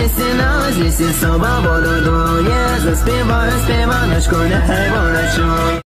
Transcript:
злісі собаку додує, заспіваю співаночку, нехай вона чує.